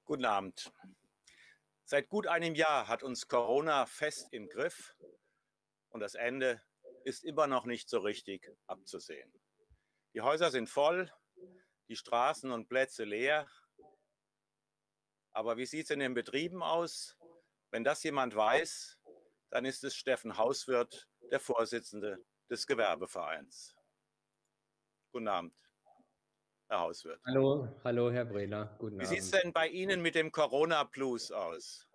Guten Abend. Seit gut einem Jahr hat uns Corona fest im Griff und das Ende ist immer noch nicht so richtig abzusehen. Die Häuser sind voll, die Straßen und Plätze leer. Aber wie sieht es in den Betrieben aus? Wenn das jemand weiß, dann ist es Steffen Hauswirth, der Vorsitzende des Gewerbevereins. Guten Abend, Herr Hauswirth. Hallo Herr Brehler, guten Wie sieht es Abend. denn bei Ihnen mit dem Corona-Blues aus?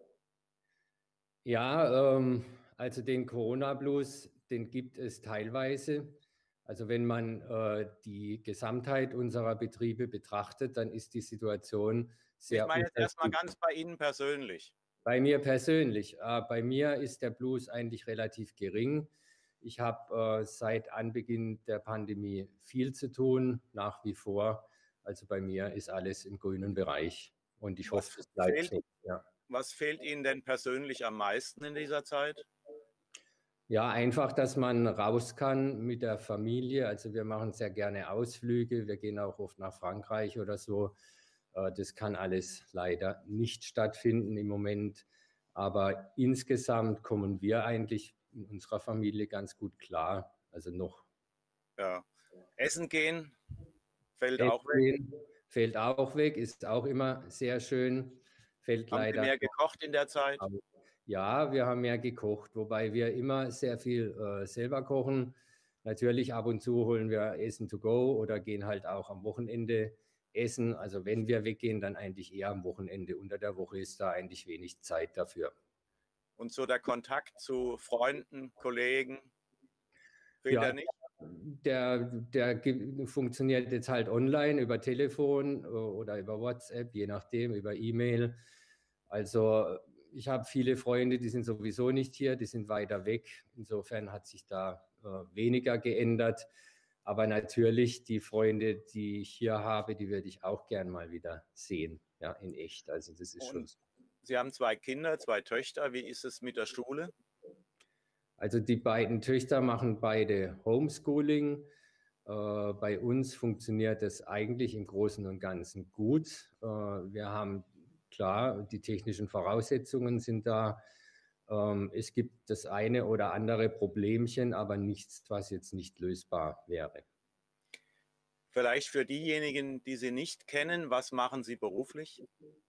Ja, also den Corona-Blues, den gibt es teilweise. Also wenn man die Gesamtheit unserer Betriebe betrachtet, dann ist die Situation Ich sehr meine jetzt erstmal unterschiedlich. ganz bei Ihnen persönlich. Bei mir persönlich, bei mir ist der Blues eigentlich relativ gering. Ich habe seit Anbeginn der Pandemie viel zu tun, nach wie vor. Also bei mir ist alles im grünen Bereich und ich hoffe, es bleibt so. Ja. Was fehlt Ihnen denn persönlich am meisten in dieser Zeit? Ja, einfach, dass man raus kann mit der Familie. Also wir machen sehr gerne Ausflüge. Wir gehen auch oft nach Frankreich oder so. Das kann alles leider nicht stattfinden im Moment. Aber insgesamt kommen wir eigentlich in unserer Familie ganz gut klar. Also noch. Ja. Essen gehen fällt Essen auch weg. gehen fällt auch weg, ist auch immer sehr schön. Fällt Haben Sie leider. mehr gekocht in der Zeit? Ja, wir haben mehr gekocht, wobei wir immer sehr viel selber kochen. Natürlich ab und zu holen wir Essen to go oder gehen halt auch am Wochenende essen. Also wenn wir weggehen, dann eigentlich eher am Wochenende. Unter der Woche ist da eigentlich wenig Zeit dafür. Und so der Kontakt zu Freunden, Kollegen, fehlt Ja, er nicht? der funktioniert jetzt halt online über Telefon oder über WhatsApp, je nachdem, über E-Mail. Also ich habe viele Freunde, die sind sowieso nicht hier, die sind weiter weg. Insofern hat sich da weniger geändert. Aber natürlich die Freunde, die ich hier habe, die würde ich auch gern mal wieder sehen, ja, in echt. Also das ist schon so. Sie haben 2 Kinder, 2 Töchter. Wie ist es mit der Schule? Also die beiden Töchter machen beide Homeschooling. Bei uns funktioniert es eigentlich im Großen und Ganzen gut. Wir haben klar, die technischen Voraussetzungen sind da. Es gibt das eine oder andere Problemchen, aber nichts, was jetzt nicht lösbar wäre. Vielleicht für diejenigen, die Sie nicht kennen, was machen Sie beruflich?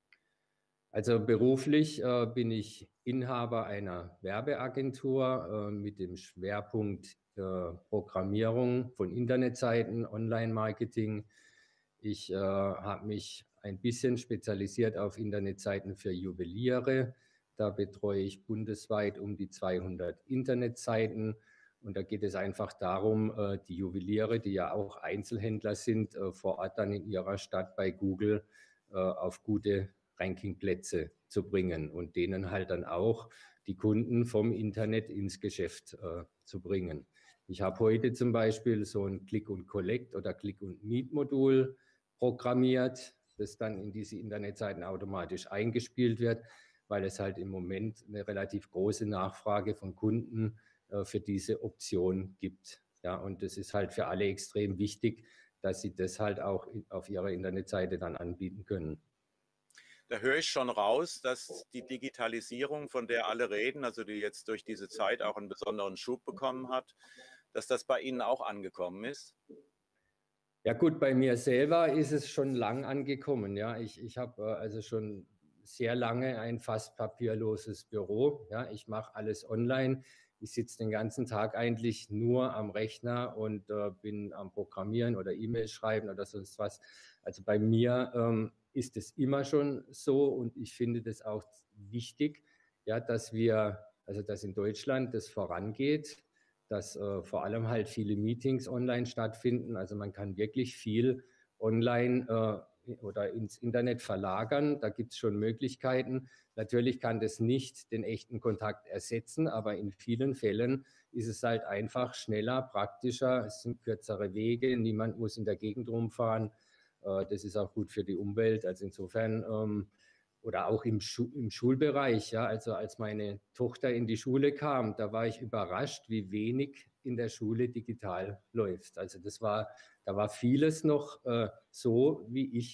Also beruflich bin ich Inhaber einer Werbeagentur mit dem Schwerpunkt Programmierung von Internetseiten, Online-Marketing. Ich habe mich ein bisschen spezialisiert auf Internetseiten für Juweliere. Da betreue ich bundesweit um die 200 Internetseiten. Und da geht es einfach darum, die Juweliere, die ja auch Einzelhändler sind, vor Ort dann in ihrer Stadt bei Google auf gute Rankingplätze zu bringen und denen halt dann auch die Kunden vom Internet ins Geschäft zu bringen. Ich habe heute zum Beispiel so ein Click-and-Collect oder Click-and-Meet-Modul programmiert, das dann in diese Internetseiten automatisch eingespielt wird, weil es halt im Moment eine relativ große Nachfrage von Kunden für diese Option gibt. Ja, und das ist halt für alle extrem wichtig, dass sie das halt auch auf ihrer Internetseite dann anbieten können. Da höre ich schon raus, dass die Digitalisierung, von der alle reden, also die jetzt durch diese Zeit auch einen besonderen Schub bekommen hat, dass das bei Ihnen auch angekommen ist. Ja gut, bei mir selber ist es schon lang angekommen. Ja, ich habe also schon sehr lange ein fast papierloses Büro. Ja, ich mache alles online. Ich sitze den ganzen Tag eigentlich nur am Rechner und bin am Programmieren oder E-Mails schreiben oder sonst was. Also bei mir ist es immer schon so und ich finde das auch wichtig, ja, dass in Deutschland das vorangeht, dass vor allem halt viele Meetings online stattfinden. Also man kann wirklich viel online oder ins Internet verlagern. Da gibt es schon Möglichkeiten. Natürlich kann das nicht den echten Kontakt ersetzen, aber in vielen Fällen ist es halt einfach schneller, praktischer. Es sind kürzere Wege. Niemand muss in der Gegend rumfahren. Das ist auch gut für die Umwelt. Also insofern oder auch im Schulbereich, ja, also als meine Tochter in die Schule kam, da war ich überrascht, wie wenig in der Schule digital läuft. Also da war vieles noch so, wie ich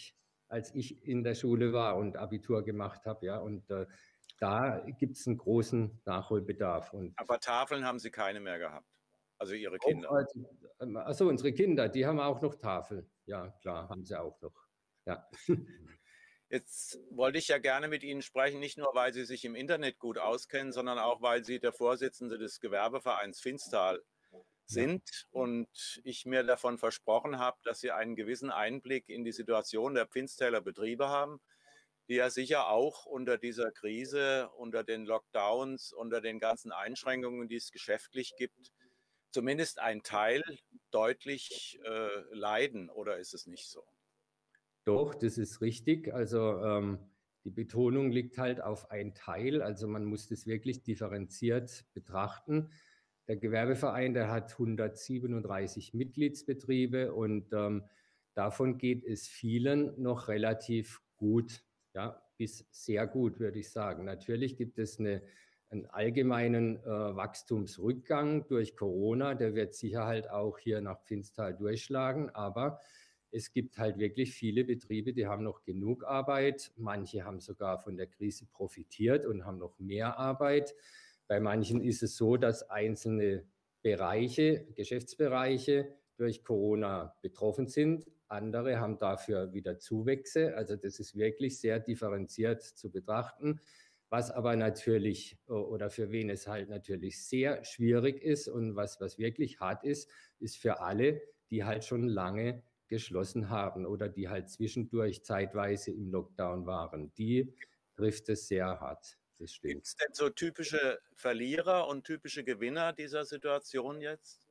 als ich in der Schule war und Abitur gemacht habe. Ja, und da gibt es einen großen Nachholbedarf. Und Aber Tafeln haben Sie keine mehr gehabt, also Ihre auch, Kinder. also unsere Kinder, die haben auch noch Tafel. Ja, klar, haben sie auch noch. Ja. Jetzt wollte ich ja gerne mit Ihnen sprechen, nicht nur, weil Sie sich im Internet gut auskennen, sondern auch, weil Sie der Vorsitzende des Gewerbevereins Finstal sind und ich mir davon versprochen habe, dass Sie einen gewissen Einblick in die Situation der Pfinsteler Betriebe haben, die ja sicher auch unter dieser Krise, unter den Lockdowns, unter den ganzen Einschränkungen, die es geschäftlich gibt, zumindest ein Teil deutlich leiden, oder ist es nicht so? Doch, das ist richtig. Also die Betonung liegt halt auf ein Teil. Also man muss das wirklich differenziert betrachten. Der Gewerbeverein, der hat 137 Mitgliedsbetriebe und davon geht es vielen noch relativ gut, ja, bis sehr gut, würde ich sagen. Natürlich gibt es einen allgemeinen Wachstumsrückgang durch Corona. Der wird sicher halt auch hier nach Pfinstal durchschlagen, aber es gibt halt wirklich viele Betriebe, die haben noch genug Arbeit. Manche haben sogar von der Krise profitiert und haben noch mehr Arbeit. Bei manchen ist es so, dass einzelne Bereiche, Geschäftsbereiche durch Corona betroffen sind. Andere haben dafür wieder Zuwächse. Also das ist wirklich sehr differenziert zu betrachten. Was aber natürlich oder für wen es halt natürlich sehr schwierig ist und was wirklich hart ist, ist für alle, die halt schon lange geschlossen haben oder die halt zwischendurch zeitweise im Lockdown waren. Die trifft es sehr hart. Das Gibt stimmt. es denn so typische Verlierer und typische Gewinner dieser Situation jetzt?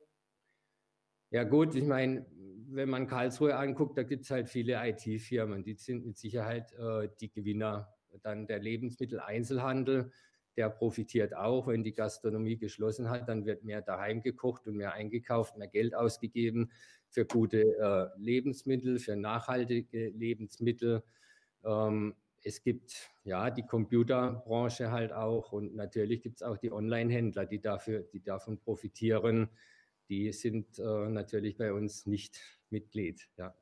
Ja gut, ich meine, wenn man Karlsruhe anguckt, da gibt es halt viele IT-Firmen, die sind mit Sicherheit die Gewinner. Dann der Lebensmitteleinzelhandel, der profitiert auch, wenn die Gastronomie geschlossen hat, dann wird mehr daheim gekocht und mehr eingekauft, mehr Geld ausgegeben für gute Lebensmittel, für nachhaltige Lebensmittel. Es gibt ja die Computerbranche halt auch und natürlich gibt es auch die Online-Händler, die davon profitieren. Die sind natürlich bei uns nicht Mitglied. Ja.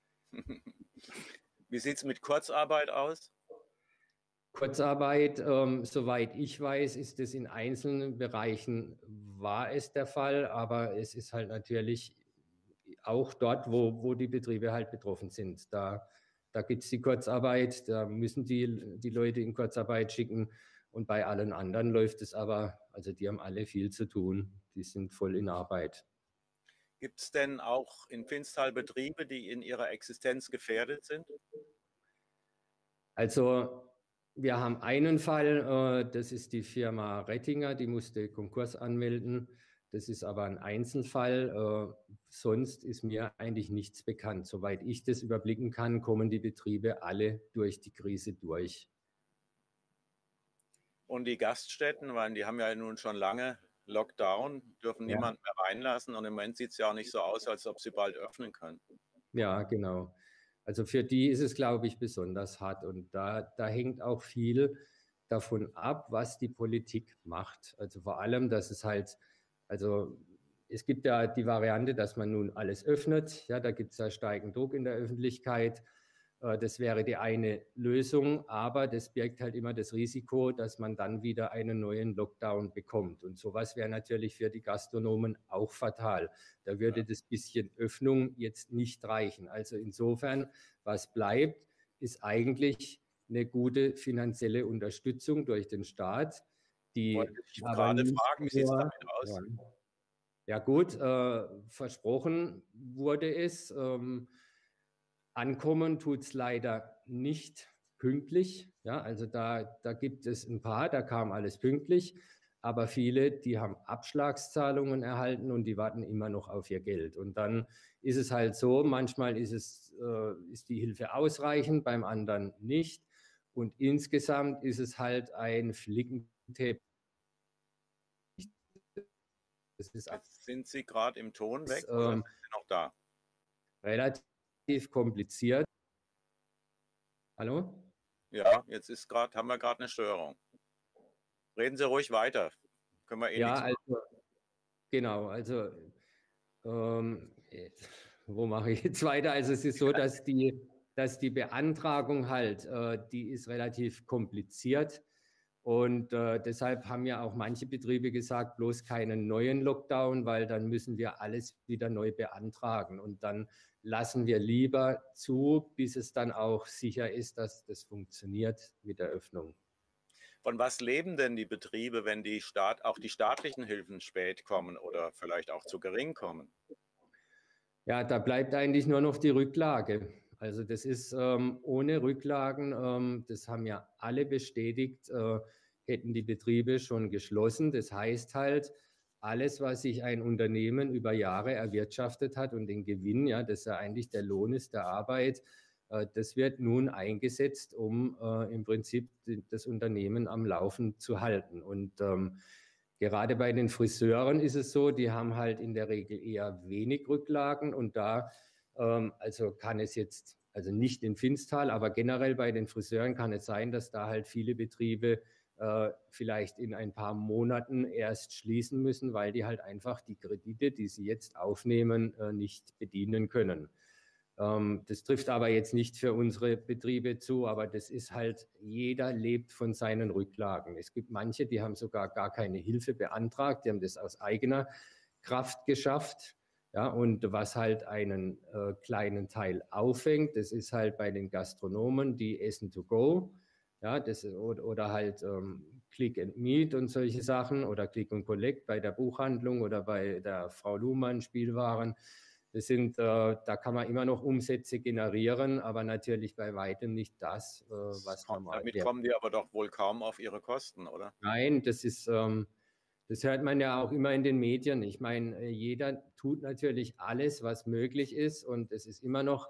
Wie sieht es mit Kurzarbeit aus? Kurzarbeit, soweit ich weiß, ist es in einzelnen Bereichen war es der Fall, aber es ist halt natürlich auch dort, wo die Betriebe halt betroffen sind. Da gibt es die Kurzarbeit, da müssen die Leute in Kurzarbeit schicken und bei allen anderen läuft es aber, also die haben alle viel zu tun, die sind voll in Arbeit. Gibt es denn auch in Pfinstal Betriebe, die in ihrer Existenz gefährdet sind? Also wir haben einen Fall, das ist die Firma Rettinger, die musste Konkurs anmelden. Das ist aber ein Einzelfall. Sonst ist mir eigentlich nichts bekannt. Soweit ich das überblicken kann, kommen die Betriebe alle durch die Krise durch. Und die Gaststätten, weil die haben ja nun schon lange Lockdown, dürfen Ja, niemand mehr reinlassen und im Moment sieht es ja auch nicht so aus, als ob sie bald öffnen können. ja, genau. Also für die ist es, glaube ich, besonders hart. Und da hängt auch viel davon ab, was die Politik macht. Also vor allem, dass es halt, also es gibt ja die Variante, dass man nun alles öffnet. Ja, da gibt es ja steigenden Druck in der Öffentlichkeit. Das wäre die eine Lösung, aber das birgt halt immer das Risiko, dass man dann wieder einen neuen Lockdown bekommt. Und sowas wäre natürlich für die Gastronomen auch fatal. Da würde das bisschen Öffnung jetzt nicht reichen. Also insofern, was bleibt, ist eigentlich eine gute finanzielle Unterstützung durch den Staat, die Wollte ich aber gerade nicht fragen, wie sieht es nur, damit aus? ja gut, versprochen wurde es. Ankommen tut es leider nicht pünktlich. Ja, also da gibt es ein paar, da kam alles pünktlich. Aber viele, die haben Abschlagszahlungen erhalten und die warten immer noch auf ihr Geld. Und dann ist es halt so, manchmal ist die Hilfe ausreichend, beim anderen nicht. Und insgesamt ist es halt ein Flickenteppich. Das ist Jetzt sind Sie gerade im Ton weg alles, oder sind Sie noch da? relativ kompliziert. Hallo? Ja, jetzt haben wir gerade eine Störung. Reden Sie ruhig weiter. Können wir eh Ja, nichts machen. also genau, ähm, wo mache ich jetzt weiter? Also es ist so, dass dass die Beantragung halt, die ist relativ kompliziert. Und deshalb haben ja auch manche Betriebe gesagt, bloß keinen neuen Lockdown, weil dann müssen wir alles wieder neu beantragen. Und dann lassen wir lieber zu, bis es dann auch sicher ist, dass das funktioniert mit der Öffnung. Von was leben denn die Betriebe, wenn auch die staatlichen Hilfen spät kommen oder vielleicht auch zu gering kommen? Ja, da bleibt eigentlich nur noch die Rücklage. Also das ist ohne Rücklagen, das haben ja alle bestätigt, hätten die Betriebe schon geschlossen. Das heißt halt, alles, was sich ein Unternehmen über Jahre erwirtschaftet hat und den Gewinn, ja, das ja eigentlich der Lohn ist der Arbeit, das wird nun eingesetzt, um im Prinzip das Unternehmen am Laufen zu halten. Und gerade bei den Friseuren ist es so, die haben halt in der Regel eher wenig Rücklagen und da, also kann es jetzt, also nicht in Finstal, aber generell bei den Friseuren kann es sein, dass da halt viele Betriebe vielleicht in ein paar Monaten erst schließen müssen, weil die halt einfach die Kredite, die sie jetzt aufnehmen, nicht bedienen können. Das trifft aber jetzt nicht für unsere Betriebe zu, aber das ist halt, jeder lebt von seinen Rücklagen. Es gibt manche, die haben sogar gar keine Hilfe beantragt, die haben das aus eigener Kraft geschafft. Ja, und was halt einen kleinen Teil auffängt, das ist halt bei den Gastronomen, die Essen to go, ja, oder halt Click and Meet und solche Sachen oder Click and Collect bei der Buchhandlung oder bei der Frau Luhmann Spielwaren. Das sind, da kann man immer noch Umsätze generieren, aber natürlich bei weitem nicht das, was normal Damit wäre. kommen die aber doch wohl kaum auf ihre Kosten, oder? Nein, das ist, das hört man ja auch immer in den Medien. Ich meine, jeder tut natürlich alles, was möglich ist und es ist immer noch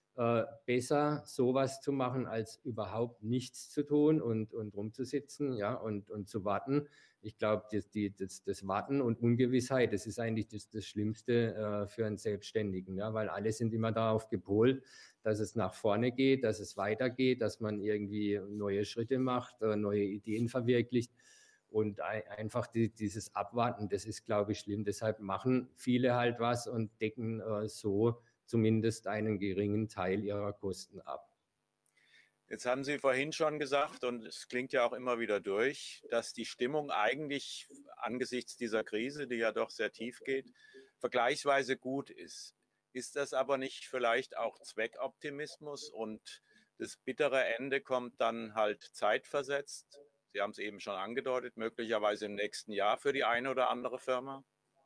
besser, sowas zu machen, als überhaupt nichts zu tun und rumzusitzen, ja, und zu warten. Ich glaube, das Warten und Ungewissheit, das ist eigentlich das Schlimmste für einen Selbstständigen, ja, weil alle sind immer darauf gepolt, dass es nach vorne geht, dass es weitergeht, dass man irgendwie neue Schritte macht, neue Ideen verwirklicht. Und einfach dieses Abwarten, das ist, glaube ich, schlimm. Deshalb machen viele halt was und decken so zumindest einen geringen Teil ihrer Kosten ab. Jetzt haben Sie vorhin schon gesagt, und es klingt ja auch immer wieder durch, dass die Stimmung eigentlich angesichts dieser Krise, die ja doch sehr tief geht, vergleichsweise gut ist. Ist das aber nicht vielleicht auch Zweckoptimismus und das bittere Ende kommt dann halt zeitversetzt? Sie haben es eben schon angedeutet, möglicherweise im nächsten Jahr für die eine oder andere Firma?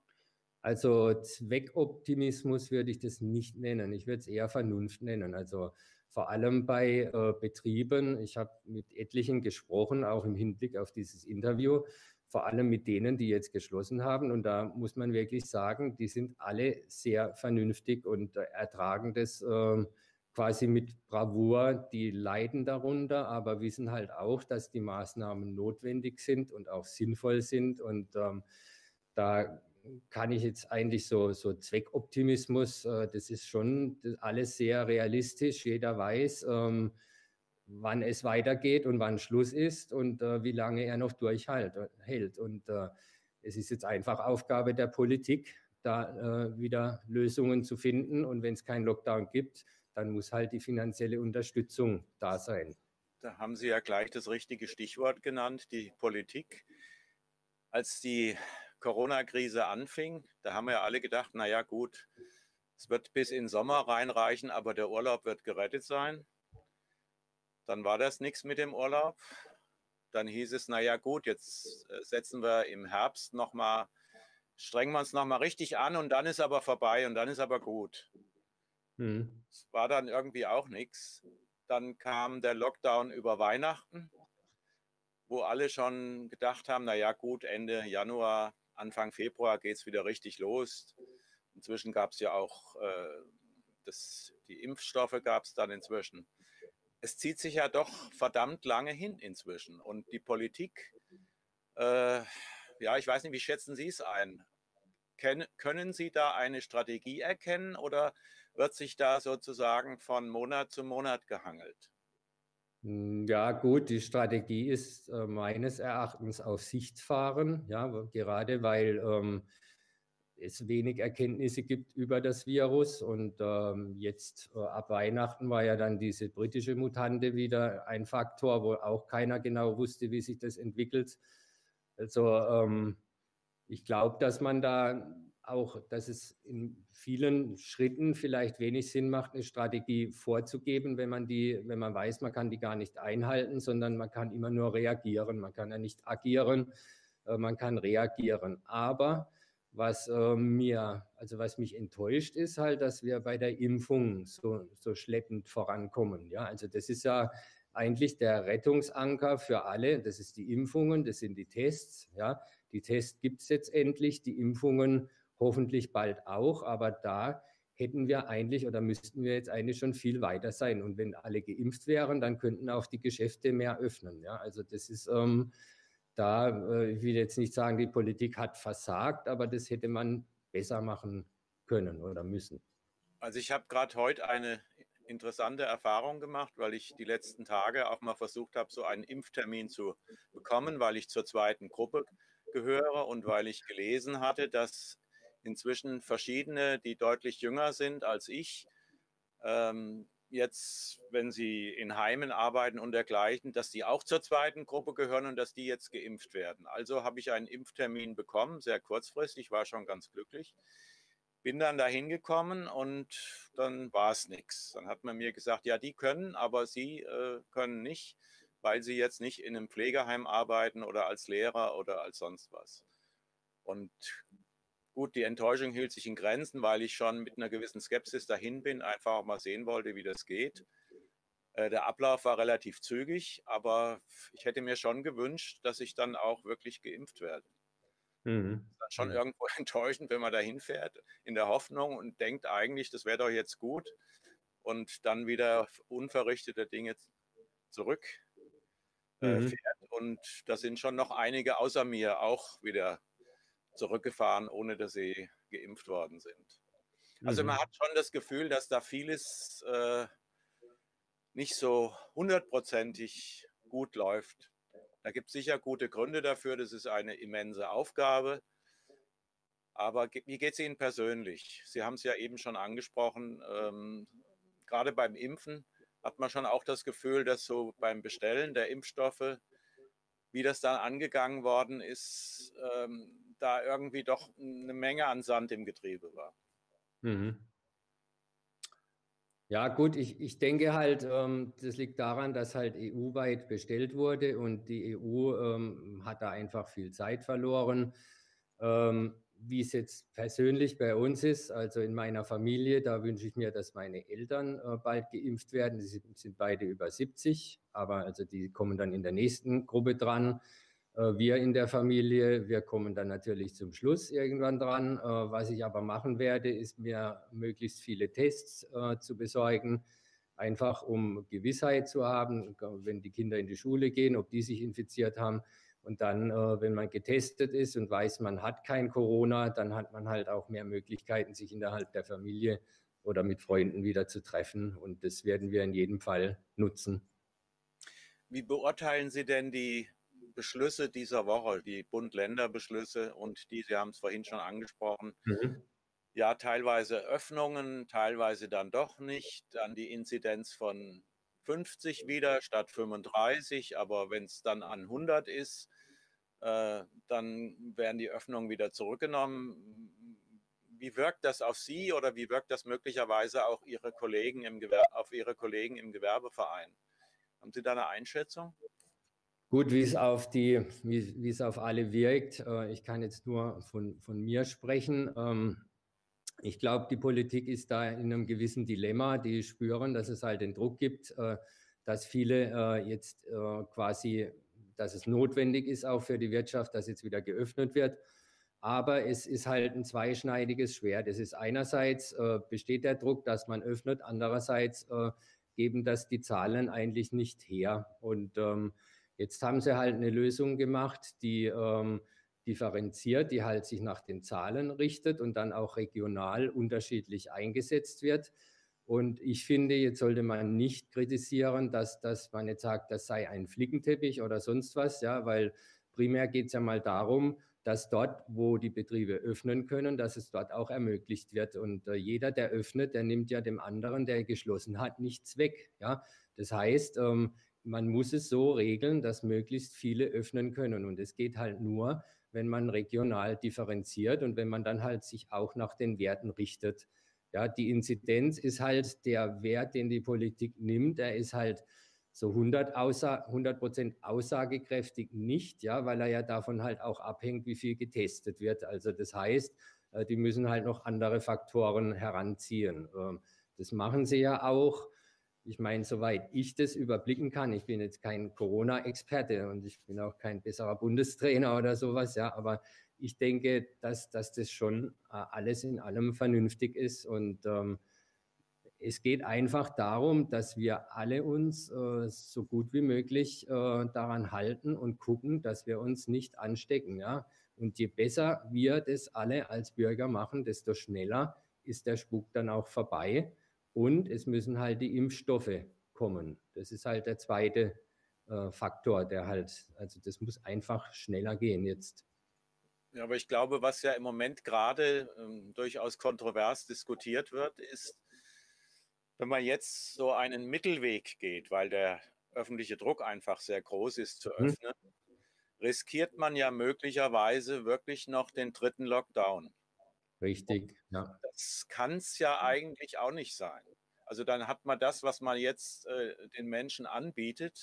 Also Zweckoptimismus würde ich das nicht nennen. Ich würde es eher Vernunft nennen. Also vor allem bei Betrieben, ich habe mit etlichen gesprochen, auch im Hinblick auf dieses Interview, vor allem mit denen, die jetzt geschlossen haben. Und da muss man wirklich sagen, die sind alle sehr vernünftig und ertragen das quasi mit Bravour. Die leiden darunter, aber wissen halt auch, dass die Maßnahmen notwendig sind und auch sinnvoll sind. Und da kann ich jetzt eigentlich so Zweckoptimismus, das ist schon alles sehr realistisch. Jeder weiß, wann es weitergeht und wann Schluss ist und wie lange er noch hält. Und es ist jetzt einfach Aufgabe der Politik, da wieder Lösungen zu finden. Und wenn es keinen Lockdown gibt, dann muss halt die finanzielle Unterstützung da sein. Da haben Sie ja gleich das richtige Stichwort genannt, die Politik. Als die Corona-Krise anfing, da haben wir ja alle gedacht, naja gut, es wird bis in den Sommer reinreichen, aber der Urlaub wird gerettet sein. Dann war das nichts mit dem Urlaub. Dann hieß es, naja gut, jetzt setzen wir im Herbst nochmal, strengen wir uns nochmal richtig an und dann ist aber vorbei und dann ist aber gut. Es war dann irgendwie auch nichts. Dann kam der Lockdown über Weihnachten, wo alle schon gedacht haben, naja gut, Ende Januar, Anfang Februar geht es wieder richtig los. Inzwischen gab es ja auch die Impfstoffe gab es dann inzwischen. Es zieht sich ja doch verdammt lange hin inzwischen. Und die Politik, ja, ich weiß nicht, wie schätzen Sie es ein? Können Sie da eine Strategie erkennen oder wird sich da sozusagen von Monat zu Monat gehangelt? Ja, gut, die Strategie ist meines Erachtens auf Sicht fahren, ja, gerade weil es wenig Erkenntnisse gibt über das Virus. Und jetzt ab Weihnachten war ja dann diese britische Mutante wieder ein Faktor, wo auch keiner genau wusste, wie sich das entwickelt. Also ich glaube, dass man da auch, dass es in vielen Schritten vielleicht wenig Sinn macht, eine Strategie vorzugeben, wenn man weiß, man kann die gar nicht einhalten, sondern man kann immer nur reagieren. Man kann ja nicht agieren, man kann reagieren. Aber was mich enttäuscht, ist halt, dass wir bei der Impfung so schleppend vorankommen. Ja, also das ist ja eigentlich der Rettungsanker für alle. Das ist die Impfungen, das sind die Tests. Ja, die Tests gibt es jetzt endlich, die Impfungen hoffentlich bald auch, aber da hätten wir eigentlich oder müssten wir jetzt eigentlich schon viel weiter sein. Und wenn alle geimpft wären, dann könnten auch die Geschäfte mehr öffnen. Ja, also das ist ich will jetzt nicht sagen, die Politik hat versagt, aber das hätte man besser machen können oder müssen. Also ich habe gerade heute eine interessante Erfahrung gemacht, weil ich die letzten Tage auch mal versucht habe, so einen Impftermin zu bekommen, weil ich zur zweiten Gruppe gehöre und weil ich gelesen hatte, dass inzwischen verschiedene, die deutlich jünger sind als ich, jetzt, wenn sie in Heimen arbeiten und dergleichen, dass die auch zur zweiten Gruppe gehören und dass die jetzt geimpft werden. Also habe ich einen Impftermin bekommen, sehr kurzfristig, war schon ganz glücklich. Bin dann da hingekommen und dann war es nichts. Dann hat man mir gesagt, ja, die können, aber sie können nicht, weil sie jetzt nicht in einem Pflegeheim arbeiten oder als Lehrer oder als sonst was. Und gut, die Enttäuschung hielt sich in Grenzen, weil ich schon mit einer gewissen Skepsis dahin bin, einfach auch mal sehen wollte, wie das geht. Der Ablauf war relativ zügig, aber ich hätte mir schon gewünscht, dass ich dann auch wirklich geimpft werde. Mhm. Das ist dann schon irgendwo enttäuschend, wenn man da hinfährt, in der Hoffnung und denkt eigentlich, das wäre doch jetzt gut und dann wieder unverrichtete Dinge zurückfährt. Und da sind schon noch einige außer mir auch wieder zurückgefahren, ohne dass sie geimpft worden sind. Also man hat schon das Gefühl, dass da vieles nicht so hundertprozentig gut läuft. Da gibt es sicher gute Gründe dafür, das ist eine immense Aufgabe. Aber wie geht es Ihnen persönlich? Sie haben es ja eben schon angesprochen, gerade beim Impfen hat man schon auch das Gefühl, dass so beim Bestellen der Impfstoffe, wie das dann angegangen worden ist, da irgendwie doch eine Menge an Sand im Getriebe war. Mhm. Ja, gut, ich denke halt, das liegt daran, dass halt EU-weit bestellt wurde und die EU hat da einfach viel Zeit verloren. Wie es jetzt persönlich bei uns ist, also in meiner Familie, da wünsche ich mir, dass meine Eltern bald geimpft werden. Die sind beide über 70, aber also die kommen dann in der nächsten Gruppe dran. Wir in der Familie, wir kommen dann natürlich zum Schluss irgendwann dran. Was ich aber machen werde, ist mir möglichst viele Tests zu besorgen, einfach um Gewissheit zu haben, wenn die Kinder in die Schule gehen, ob die sich infiziert haben. Und dann, wenn man getestet ist und weiß, man hat kein Corona, dann hat man halt auch mehr Möglichkeiten, sich innerhalb der Familie oder mit Freunden wieder zu treffen. Und das werden wir in jedem Fall nutzen. Wie beurteilen Sie denn die Beschlüsse dieser Woche, die Bund-Länder-Beschlüsse und die, Sie haben es vorhin schon angesprochen, ja, teilweise Öffnungen, teilweise dann doch nicht, dann die Inzidenz von 50 wieder statt 35, aber wenn es dann an 100 ist, dann werden die Öffnungen wieder zurückgenommen. Wie wirkt das auf Sie oder wie wirkt das möglicherweise auch auf Ihre Kollegen im Gewerbeverein? Haben Sie da eine Einschätzung? Gut, wie es auf alle wirkt. Ich kann jetzt nur von mir sprechen. Ich glaube, die Politik ist da in einem gewissen Dilemma. Die spüren, dass es halt den Druck gibt, dass viele jetzt quasi, dass es notwendig ist auch für die Wirtschaft, dass jetzt wieder geöffnet wird. Aber es ist halt ein zweischneidiges Schwert. Es ist einerseits besteht der Druck, dass man öffnet, andererseits geben das die Zahlen eigentlich nicht her. Und jetzt haben sie halt eine Lösung gemacht, die differenziert, die halt sich nach den Zahlen richtet und dann auch regional unterschiedlich eingesetzt wird. Und ich finde, jetzt sollte man nicht kritisieren, dass man jetzt sagt, das sei ein Flickenteppich oder sonst was, ja, weil primär geht es ja mal darum, dass dort, wo die Betriebe öffnen können, dass es dort auch ermöglicht wird. Und jeder, der öffnet, der nimmt ja dem anderen, der geschlossen hat, nichts weg. Ja? Das heißt, man muss es so regeln, dass möglichst viele öffnen können. Und es geht halt nur, wenn man regional differenziert und wenn man dann halt sich auch nach den Werten richtet. Ja, die Inzidenz ist halt der Wert, den die Politik nimmt. Der ist halt so 100% aussagekräftig nicht, ja, weil er ja davon halt auch abhängt, wie viel getestet wird. Also das heißt, die müssen halt noch andere Faktoren heranziehen. Das machen sie ja auch. Ich meine, soweit ich das überblicken kann, ich bin jetzt kein Corona-Experte und ich bin auch kein besserer Bundestrainer oder sowas, ja, aber ich denke, dass das schon alles in allem vernünftig ist und es geht einfach darum, dass wir alle uns so gut wie möglich daran halten und gucken, dass wir uns nicht anstecken. Ja? Und je besser wir das alle als Bürger machen, desto schneller ist der Spuk dann auch vorbei. Und es müssen halt die Impfstoffe kommen. Das ist halt der zweite Faktor, der halt, also das muss einfach schneller gehen jetzt. Ja, aber ich glaube, was ja im Moment gerade durchaus kontrovers diskutiert wird, ist, wenn man jetzt so einen Mittelweg geht, weil der öffentliche Druck einfach sehr groß ist zu öffnen, riskiert man ja möglicherweise wirklich noch den dritten Lockdown. Richtig, ja. Das kann es ja eigentlich auch nicht sein. Also dann hat man das, was man jetzt den Menschen anbietet,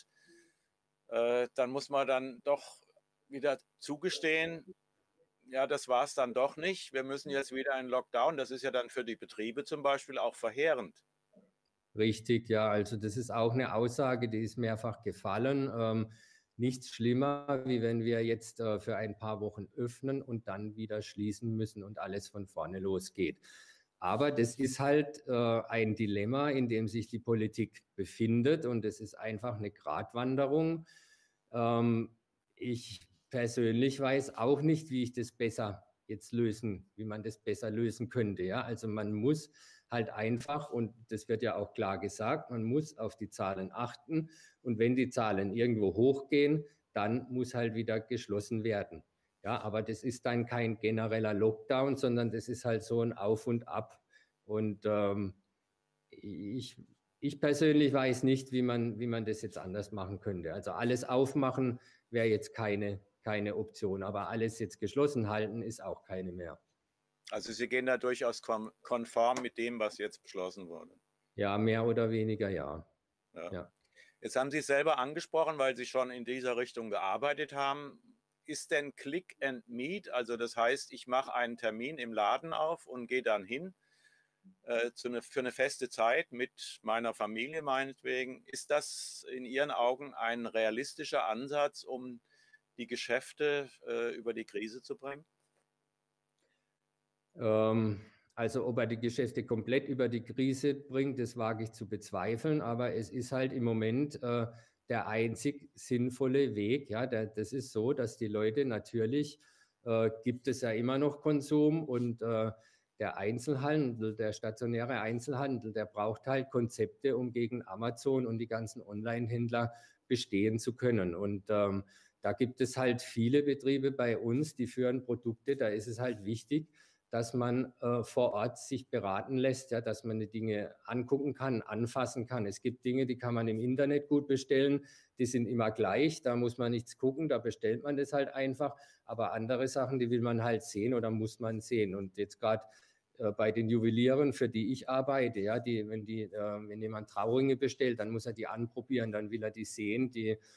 dann muss man dann doch wieder zugestehen, ja, das war es dann doch nicht. Wir müssen jetzt wieder einen Lockdown. Das ist ja dann für die Betriebe zum Beispiel auch verheerend. Richtig, ja, also das ist auch eine Aussage, die ist mehrfach gefallen. Nichts schlimmer, wie wenn wir jetzt für ein paar Wochen öffnen und dann wieder schließen müssen und alles von vorne losgeht. Aber das ist halt ein Dilemma, in dem sich die Politik befindet und es ist einfach eine Gratwanderung. Ich persönlich weiß auch nicht, wie ich das besser jetzt lösen, wie man das besser lösen könnte. Ja, also man muss halt einfach, und das wird ja auch klar gesagt, man muss auf die Zahlen achten. Und wenn die Zahlen irgendwo hochgehen, dann muss halt wieder geschlossen werden. Ja, aber das ist dann kein genereller Lockdown, sondern das ist halt so ein Auf und Ab. Und ich, ich persönlich weiß nicht, wie man das jetzt anders machen könnte. Also alles aufmachen wäre jetzt keine Option, aber alles jetzt geschlossen halten ist auch keine mehr. Also Sie gehen da durchaus konform mit dem, was jetzt beschlossen wurde. Ja, mehr oder weniger, ja. Ja. Ja. Jetzt haben Sie es selber angesprochen, weil Sie schon in dieser Richtung gearbeitet haben. Ist denn Click and Meet, also das heißt, ich mache einen Termin im Laden auf und gehe dann hin für eine feste Zeit mit meiner Familie meinetwegen, ist das in Ihren Augen ein realistischer Ansatz, um die Geschäfte über die Krise zu bringen? Also ob er die Geschäfte komplett über die Krise bringt, das wage ich zu bezweifeln, aber es ist halt im Moment der einzig sinnvolle Weg. Ja, das ist so, dass die Leute natürlich, gibt es ja immer noch Konsum und der Einzelhandel, der stationäre Einzelhandel, der braucht halt Konzepte, um gegen Amazon und die ganzen Online-Händler bestehen zu können. Und da gibt es halt viele Betriebe bei uns, die führen Produkte, da ist es halt wichtig, dass man vor Ort sich beraten lässt, ja, dass man die Dinge angucken kann, anfassen kann. Es gibt Dinge, die kann man im Internet gut bestellen, die sind immer gleich, da muss man nichts gucken, da bestellt man das halt einfach. Aber andere Sachen, die will man halt sehen oder muss man sehen. Und jetzt gerade bei den Juwelieren, für die ich arbeite, ja, wenn jemand Trauringe bestellt, dann muss er die anprobieren, dann will er die sehen,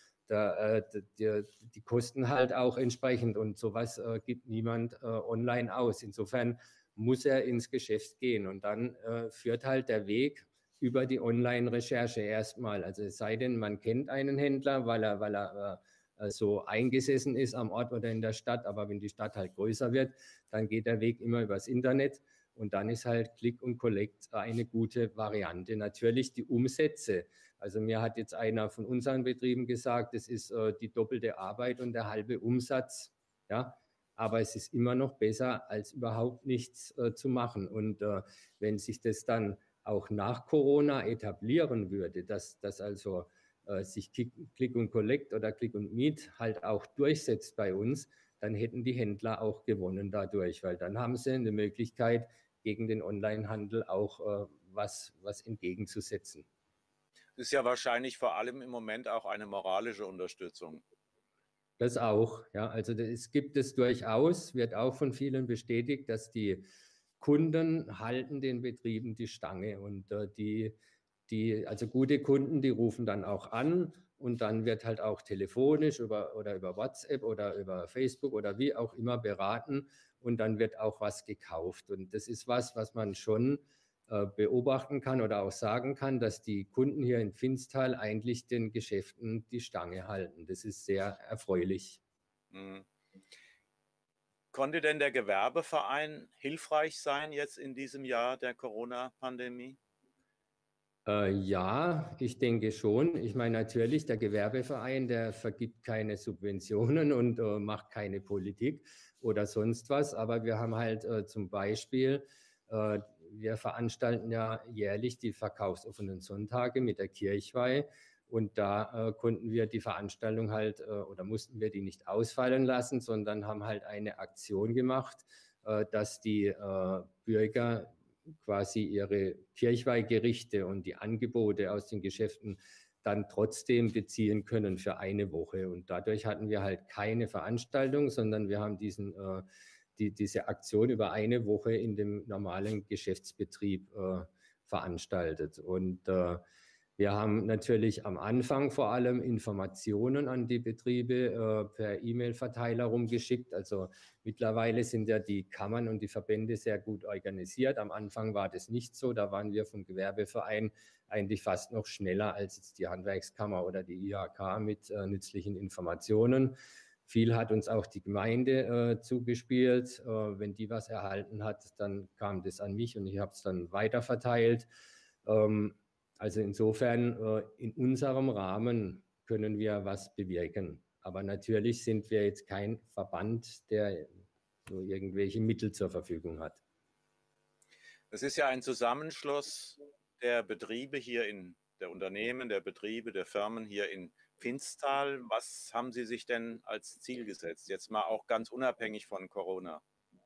die kosten halt auch entsprechend und sowas gibt niemand online aus. Insofern muss er ins Geschäft gehen und dann führt halt der Weg über die Online-Recherche erstmal. Also es sei denn, man kennt einen Händler, weil er so eingesessen ist am Ort oder in der Stadt, aber wenn die Stadt halt größer wird, dann geht der Weg immer übers Internet und dann ist halt Click und Collect eine gute Variante. Natürlich die Umsätze. Also mir hat jetzt einer von unseren Betrieben gesagt, es ist die doppelte Arbeit und der halbe Umsatz. Ja, aber es ist immer noch besser, als überhaupt nichts zu machen. Und wenn sich das dann auch nach Corona etablieren würde, dass sich Click und Collect oder Click und Meet halt auch durchsetzt bei uns, dann hätten die Händler auch gewonnen dadurch, weil dann haben sie eine Möglichkeit, gegen den Onlinehandel auch was entgegenzusetzen. Das ist ja wahrscheinlich vor allem im Moment auch eine moralische Unterstützung. Das auch, ja. Also es gibt es durchaus, wird auch von vielen bestätigt, dass die Kunden halten den Betrieben die Stange und also gute Kunden, die rufen dann auch an und dann wird halt auch telefonisch oder über WhatsApp oder über Facebook oder wie auch immer beraten und dann wird auch was gekauft. Und das ist was man schon beobachten kann oder auch sagen kann, dass die Kunden hier in Pfinztal eigentlich den Geschäften die Stange halten. Das ist sehr erfreulich. Mhm. Konnte denn der Gewerbeverein hilfreich sein jetzt in diesem Jahr der Corona-Pandemie? Ja, ich denke schon. Ich meine, natürlich, der Gewerbeverein, der vergibt keine Subventionen und macht keine Politik oder sonst was. Aber wir haben halt zum Beispiel, wir veranstalten ja jährlich die verkaufsoffenen Sonntage mit der Kirchweih. Und da konnten wir die Veranstaltung halt oder mussten wir die nicht ausfallen lassen, sondern haben halt eine Aktion gemacht, dass die Bürger quasi ihre Kirchweihgerichte und die Angebote aus den Geschäften dann trotzdem beziehen können für eine Woche. Und dadurch hatten wir halt keine Veranstaltung, sondern wir haben diese Aktion über eine Woche in dem normalen Geschäftsbetrieb veranstaltet. Und wir haben natürlich am Anfang vor allem Informationen an die Betriebe per E-Mail-Verteiler rumgeschickt. Also mittlerweile sind ja die Kammern und die Verbände sehr gut organisiert. Am Anfang war das nicht so. Da waren wir vom Gewerbeverein eigentlich fast noch schneller als jetzt die Handwerkskammer oder die IHK mit nützlichen Informationen. Viel hat uns auch die Gemeinde zugespielt. Wenn die was erhalten hat, dann kam das an mich und ich habe es dann weiterverteilt. Also insofern, in unserem Rahmen können wir was bewirken. Aber natürlich sind wir jetzt kein Verband, der so irgendwelche Mittel zur Verfügung hat. Es ist ja ein Zusammenschluss der Betriebe hier der Unternehmen, der Betriebe, der Firmen hier in Pfinztal. Was haben Sie sich denn als Ziel gesetzt? Jetzt mal auch ganz unabhängig von Corona.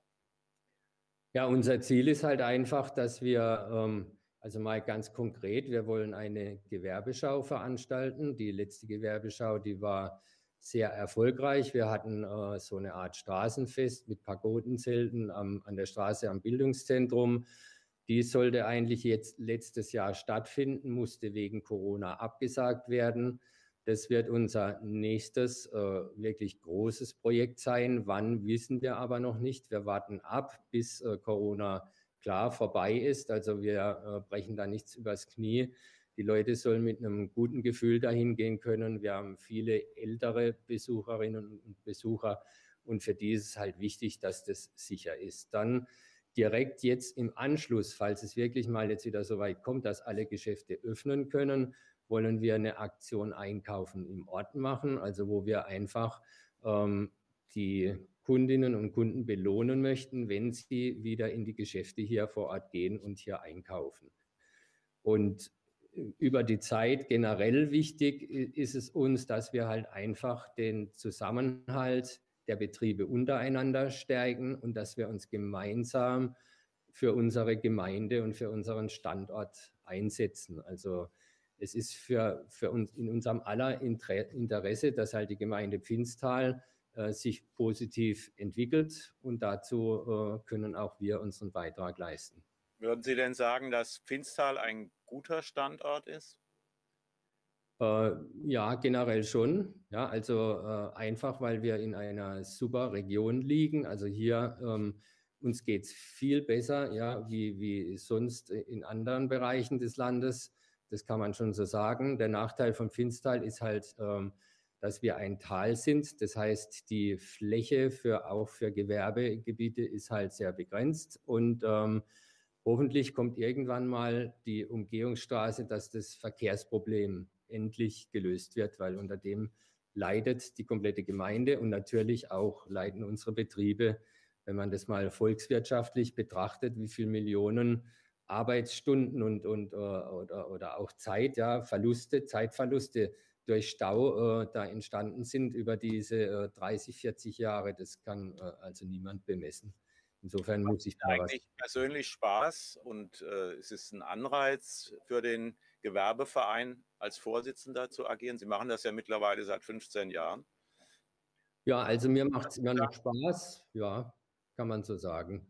Ja, unser Ziel ist halt einfach, dass wir, also mal ganz konkret, wir wollen eine Gewerbeschau veranstalten. Die letzte Gewerbeschau, die war sehr erfolgreich. Wir hatten so eine Art Straßenfest mit Pagodenzelten an der Straße am Bildungszentrum. Die sollte eigentlich jetzt letztes Jahr stattfinden, musste wegen Corona abgesagt werden. Das wird unser nächstes wirklich großes Projekt sein. Wann, wissen wir aber noch nicht. Wir warten ab, bis Corona klar vorbei ist. Also wir brechen da nichts übers Knie. Die Leute sollen mit einem guten Gefühl dahin gehen können. Wir haben viele ältere Besucherinnen und Besucher und für die ist es halt wichtig, dass das sicher ist. Dann direkt jetzt im Anschluss, falls es wirklich mal jetzt wieder so weit kommt, dass alle Geschäfte öffnen können, wollen wir eine Aktion Einkaufen im Ort machen, also wo wir einfach die Kundinnen und Kunden belohnen möchten, wenn sie wieder in die Geschäfte hier vor Ort gehen und hier einkaufen. Und über die Zeit generell wichtig ist es uns, dass wir halt einfach den Zusammenhalt der Betriebe untereinander stärken und dass wir uns gemeinsam für unsere Gemeinde und für unseren Standort einsetzen. Also es ist für uns in unserem aller Interesse, dass halt die Gemeinde Pfinztal sich positiv entwickelt und dazu können auch wir unseren Beitrag leisten. Würden Sie denn sagen, dass Pfinztal ein guter Standort ist? Ja, generell schon. Ja, also einfach, weil wir in einer super Region liegen. Also hier uns geht es viel besser, ja, wie sonst in anderen Bereichen des Landes. Das kann man schon so sagen. Der Nachteil von Pfinztal ist halt, dass wir ein Tal sind. Das heißt, die Fläche auch für Gewerbegebiete ist halt sehr begrenzt und hoffentlich kommt irgendwann mal die Umgehungsstraße, dass das Verkehrsproblem endlich gelöst wird, weil unter dem leidet die komplette Gemeinde und natürlich auch leiden unsere Betriebe, wenn man das mal volkswirtschaftlich betrachtet, wie viele Millionen Arbeitsstunden oder auch Zeit, ja, Zeitverluste durch Stau da entstanden sind über diese 30, 40 Jahre, das kann also niemand bemessen. Insofern muss ich da was. Eigentlich persönlich Spaß und es ist ein Anreiz für den Gewerbeverein als Vorsitzender zu agieren. Sie machen das ja mittlerweile seit 15 Jahren. Ja, also mir macht es immer noch Spaß, ja, kann man so sagen.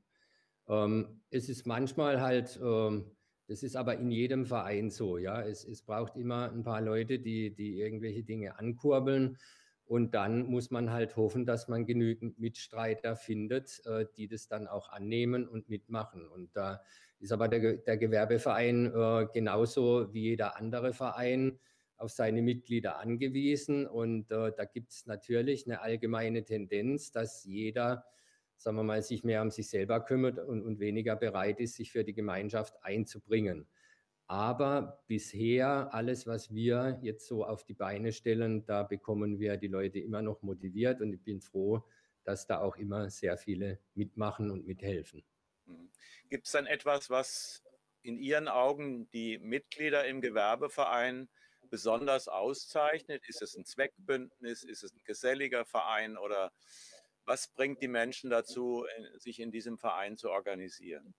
Es ist manchmal halt, das ist aber in jedem Verein so, ja. Es braucht immer ein paar Leute, die irgendwelche Dinge ankurbeln. Und dann muss man halt hoffen, dass man genügend Mitstreiter findet, die das dann auch annehmen und mitmachen. Und da ist aber der Gewerbeverein genauso wie jeder andere Verein auf seine Mitglieder angewiesen. Und da gibt es natürlich eine allgemeine Tendenz, dass jeder, sagen wir mal, sich mehr um sich selber kümmert und weniger bereit ist, sich für die Gemeinschaft einzubringen. Aber bisher, alles, was wir jetzt so auf die Beine stellen, da bekommen wir die Leute immer noch motiviert und ich bin froh, dass da auch immer sehr viele mitmachen und mithelfen. Gibt es dann etwas, was in Ihren Augen die Mitglieder im Gewerbeverein besonders auszeichnet? Ist es ein Zweckbündnis? Ist es ein geselliger Verein? Oder was bringt die Menschen dazu, sich in diesem Verein zu organisieren?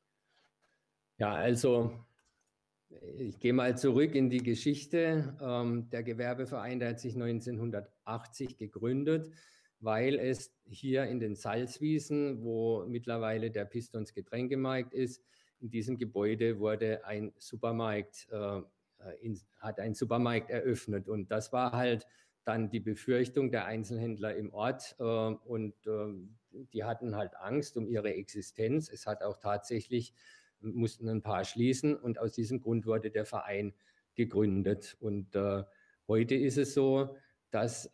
Ja, also ich gehe mal zurück in die Geschichte. Der Gewerbeverein, der hat sich 1980 gegründet, weil es hier in den Salzwiesen, wo mittlerweile der Pistons Getränkemarkt ist, in diesem Gebäude wurde ein Supermarkt, hat ein Supermarkt eröffnet. Und das war halt dann die Befürchtung der Einzelhändler im Ort. Und die hatten halt Angst um ihre Existenz. Es hat auch tatsächlich mussten ein paar schließen und aus diesem Grund wurde der Verein gegründet. Und heute ist es so, dass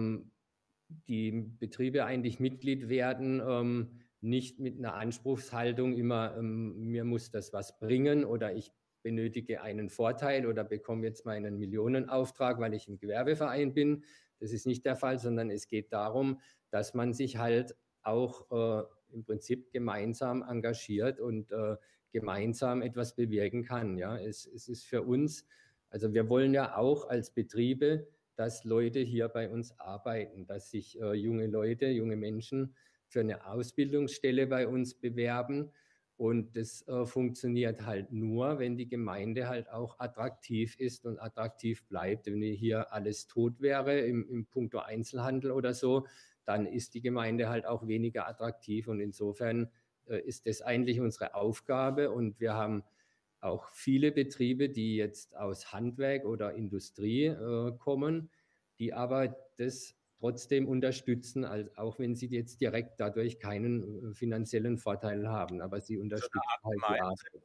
die Betriebe eigentlich Mitglied werden, nicht mit einer Anspruchshaltung immer, mir muss das was bringen oder ich benötige einen Vorteil oder bekomme jetzt mal einen Millionenauftrag, weil ich im Gewerbeverein bin. Das ist nicht der Fall, sondern es geht darum, dass man sich halt auch im Prinzip gemeinsam engagiert und gemeinsam etwas bewirken kann. Ja, es ist für uns, also wir wollen ja auch als Betriebe, dass Leute hier bei uns arbeiten, dass sich junge Leute, junge Menschen für eine Ausbildungsstelle bei uns bewerben. Und das funktioniert halt nur, wenn die Gemeinde halt auch attraktiv ist und attraktiv bleibt. Wenn hier alles tot wäre im Punkto Einzelhandel oder so, dann ist die Gemeinde halt auch weniger attraktiv. Und insofern ist das eigentlich unsere Aufgabe. Und wir haben auch viele Betriebe, die jetzt aus Handwerk oder Industrie kommen, die aber das trotzdem unterstützen, auch wenn sie jetzt direkt dadurch keinen finanziellen Vorteil haben. Aber sie unterstützen halt die Arbeit.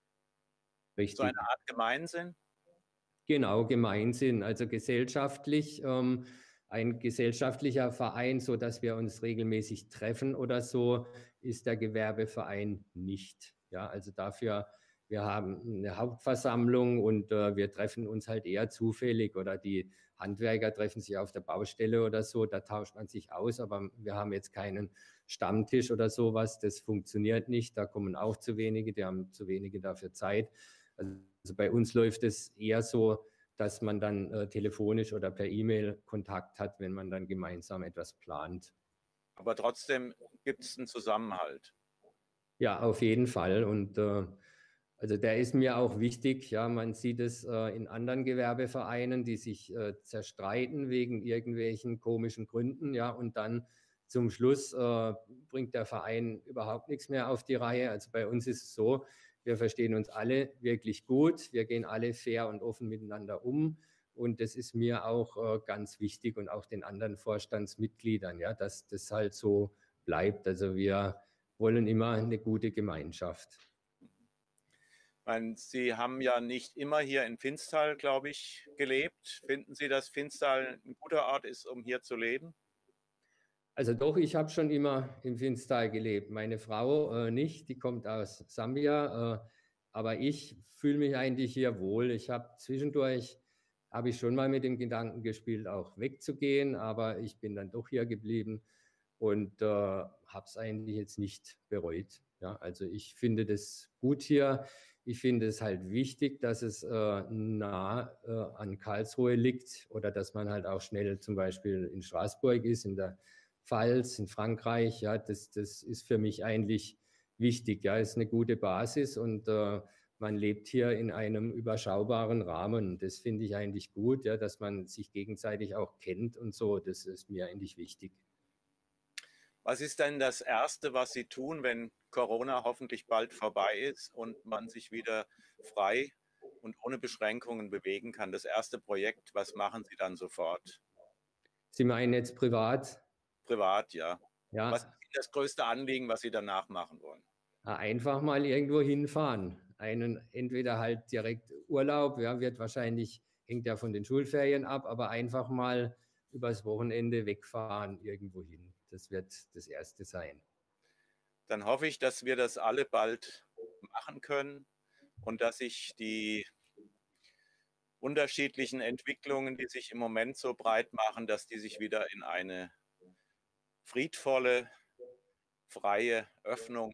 Richtig. So eine Art Gemeinsinn? Genau, Gemeinsinn, also gesellschaftlich. Ein gesellschaftlicher Verein, so dass wir uns regelmäßig treffen oder so, ist der Gewerbeverein nicht. Ja, also dafür, wir haben eine Hauptversammlung und wir treffen uns halt eher zufällig oder die Handwerker treffen sich auf der Baustelle oder so, da tauscht man sich aus, aber wir haben jetzt keinen Stammtisch oder sowas, das funktioniert nicht, da kommen auch zu wenige, die haben zu wenige dafür Zeit. Also bei uns läuft es eher so, dass man dann telefonisch oder per E-Mail Kontakt hat, wenn man dann gemeinsam etwas plant. Aber trotzdem gibt es einen Zusammenhalt. Ja, auf jeden Fall. Und also der ist mir auch wichtig. Ja, man sieht es in anderen Gewerbevereinen, die sich zerstreiten wegen irgendwelchen komischen Gründen. Ja, und dann zum Schluss bringt der Verein überhaupt nichts mehr auf die Reihe. Also bei uns ist es so, wir verstehen uns alle wirklich gut. Wir gehen alle fair und offen miteinander um. Und das ist mir auch ganz wichtig und auch den anderen Vorstandsmitgliedern, ja, dass das halt so bleibt. Also wir wollen immer eine gute Gemeinschaft. Ich meine, Sie haben ja nicht immer hier in Finstal, glaube ich, gelebt. Finden Sie, dass Finstal ein guter Ort ist, um hier zu leben? Also doch, ich habe schon immer im Finstal gelebt. Meine Frau nicht, die kommt aus Sambia, aber ich fühle mich eigentlich hier wohl. Ich habe zwischendurch, habe ich schon mal mit dem Gedanken gespielt, auch wegzugehen, aber ich bin dann doch hier geblieben. und habe es eigentlich jetzt nicht bereut. Ja, also ich finde das gut hier. Ich finde es halt wichtig, dass es nah an Karlsruhe liegt oder dass man halt auch schnell zum Beispiel in Straßburg ist, in der Pfalz, in Frankreich. Ja, das ist für mich eigentlich wichtig. Ja, ist eine gute Basis und man lebt hier in einem überschaubaren Rahmen. Das finde ich eigentlich gut, ja, dass man sich gegenseitig auch kennt und so. Das ist mir eigentlich wichtig. Was ist denn das Erste, was Sie tun, wenn Corona hoffentlich bald vorbei ist und man sich wieder frei und ohne Beschränkungen bewegen kann? Das erste Projekt, was machen Sie dann sofort? Sie meinen jetzt privat? Privat, ja. Was Ja, ist Ihnen das größte Anliegen, was Sie danach machen wollen? einfach mal irgendwo hinfahren. Entweder halt direkt Urlaub, ja, wird wahrscheinlich, hängt ja von den Schulferien ab, aber einfach mal übers Wochenende wegfahren irgendwo hin. Das wird das Erste sein. Dann hoffe ich, dass wir das alle bald machen können und dass sich die unterschiedlichen Entwicklungen, die sich im Moment so breit machen, dass die sich wieder in eine friedvolle, freie Öffnung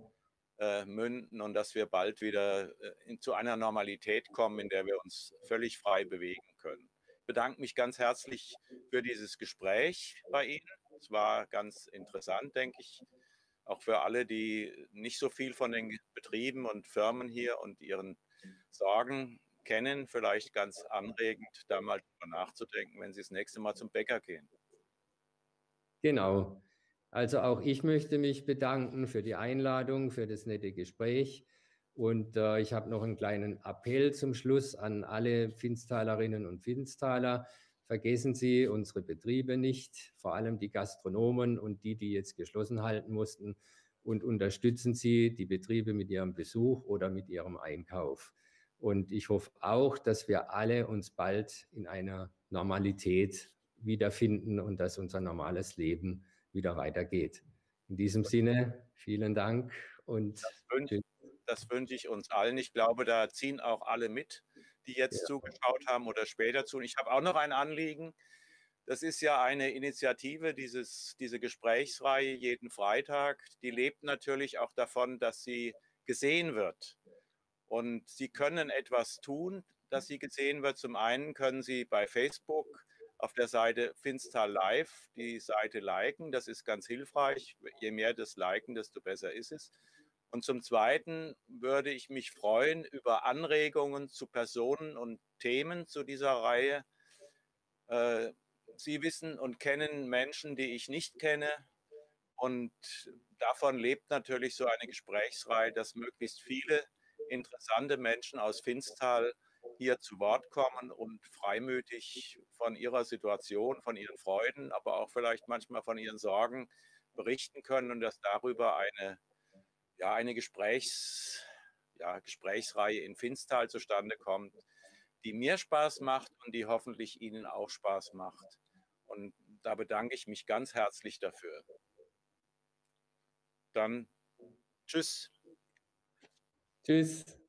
münden und dass wir bald wieder zu einer Normalität kommen, in der wir uns völlig frei bewegen können. Ich bedanke mich ganz herzlich für dieses Gespräch bei Ihnen. Es war ganz interessant, denke ich, auch für alle, die nicht so viel von den Betrieben und Firmen hier und ihren Sorgen kennen. Vielleicht ganz anregend, da mal drüber nachzudenken, wenn Sie das nächste Mal zum Bäcker gehen. Genau. Also auch ich möchte mich bedanken für die Einladung, für das nette Gespräch. Und ich habe noch einen kleinen Appell zum Schluss an alle Pfinztalerinnen und Pfinztaler. Vergessen Sie unsere Betriebe nicht, vor allem die Gastronomen und die jetzt geschlossen halten mussten. Und unterstützen Sie die Betriebe mit Ihrem Besuch oder mit Ihrem Einkauf. Und ich hoffe auch, dass wir alle uns bald in einer Normalität wiederfinden und dass unser normales Leben wieder weitergeht. In diesem Sinne, vielen Dank und Das wünsche tschüss. das wünsche ich uns allen. Ich glaube, da ziehen auch alle mit, die jetzt Ja, zugeschaut haben oder später zu. Und ich habe auch noch ein Anliegen. Das ist ja eine Initiative, diese Gesprächsreihe jeden Freitag. Die lebt natürlich auch davon, dass sie gesehen wird. Und Sie können etwas tun, dass sie gesehen wird. Zum einen können Sie bei Facebook auf der Seite Finstal Live die Seite liken. Das ist ganz hilfreich. Je mehr das liken, desto besser ist es. Und zum Zweiten würde ich mich freuen über Anregungen zu Personen und Themen zu dieser Reihe. Äh, Sie wissen und kennen Menschen, die ich nicht kenne. Und davon lebt natürlich so eine Gesprächsreihe, dass möglichst viele interessante Menschen aus Finstal hier zu Wort kommen und freimütig von ihrer Situation, von ihren Freuden, aber auch vielleicht manchmal von ihren Sorgen berichten können und dass darüber eine Gesprächsreihe in Finstal zustande kommt, die mir Spaß macht und die hoffentlich Ihnen auch Spaß macht. Und da bedanke ich mich ganz herzlich dafür. Dann tschüss. tschüss.